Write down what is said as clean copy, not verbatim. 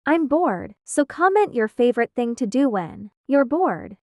I'm bored, so comment your favorite thing to do when you're bored.